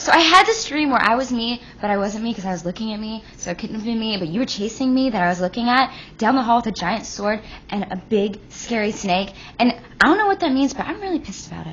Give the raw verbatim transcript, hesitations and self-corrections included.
So I had this dream where I was me, but I wasn't me because I was looking at me, so it couldn't have been me, but you were chasing me that I was looking at down the hall with a giant sword and a big, scary snake, and I don't know what that means, but I'm really pissed about it.